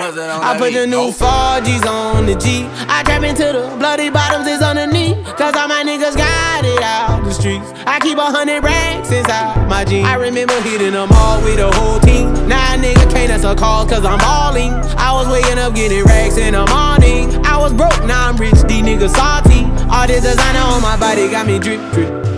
I put the new 4Gs on the G. I trap into the bloody bottoms is underneath, cause all my niggas got it out the streets. I keep 100 racks inside my jeans. I remember hitting them all with the whole team. Now a nigga can't answer calls cause I'm balling. I was waking up getting racks in the morning. I was broke, now I'm rich, these niggas salty. All this designer on my body got me drip, drip.